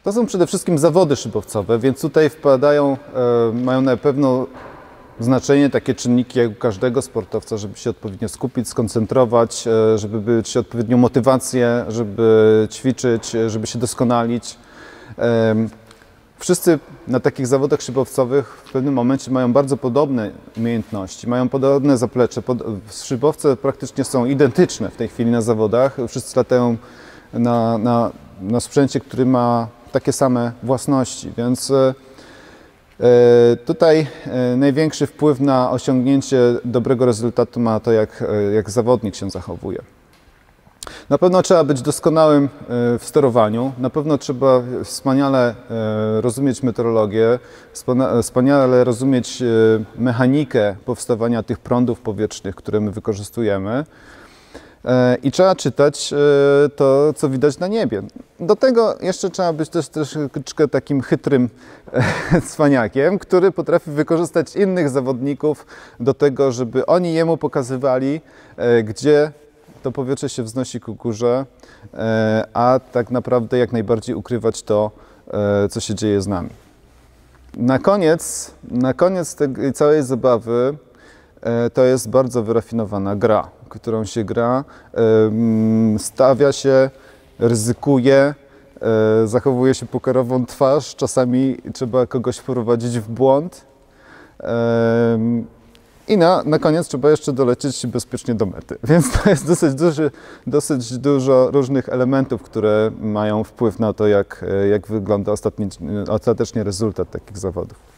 To są przede wszystkim zawody szybowcowe, więc tutaj mają na pewno znaczenie takie czynniki jak u każdego sportowca, żeby się odpowiednio skupić, skoncentrować, żeby mieć odpowiednią motywację, żeby ćwiczyć, żeby się doskonalić. Wszyscy na takich zawodach szybowcowych w pewnym momencie mają bardzo podobne umiejętności, mają podobne zaplecze. Szybowce praktycznie są identyczne w tej chwili na zawodach. Wszyscy latają na sprzęcie, który ma takie same własności, więc tutaj największy wpływ na osiągnięcie dobrego rezultatu ma to, jak zawodnik się zachowuje. Na pewno trzeba być doskonałym w sterowaniu, na pewno trzeba wspaniale rozumieć meteorologię, wspaniale rozumieć mechanikę powstawania tych prądów powietrznych, które my wykorzystujemy. I trzeba czytać to, co widać na niebie. Do tego jeszcze trzeba być też troszeczkę takim chytrym cwaniakiem, który potrafi wykorzystać innych zawodników do tego, żeby oni jemu pokazywali, gdzie to powietrze się wznosi ku górze, a tak naprawdę jak najbardziej ukrywać to, co się dzieje z nami. Na koniec tej całej zabawy to jest bardzo wyrafinowana gra, którą się gra, stawia się, ryzykuje, zachowuje się pokerową twarz, czasami trzeba kogoś wprowadzić w błąd i na koniec trzeba jeszcze dolecieć bezpiecznie do mety. Więc to jest dosyć dużo różnych elementów, które mają wpływ na to, jak wygląda ostatecznie rezultat takich zawodów.